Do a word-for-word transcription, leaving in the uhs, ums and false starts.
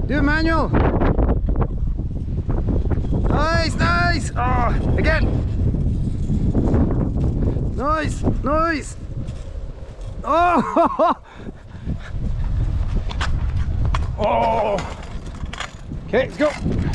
Do a manual. Nice, nice. Oh, again. Nice, nice. Oh. Oh. Okay, let's go.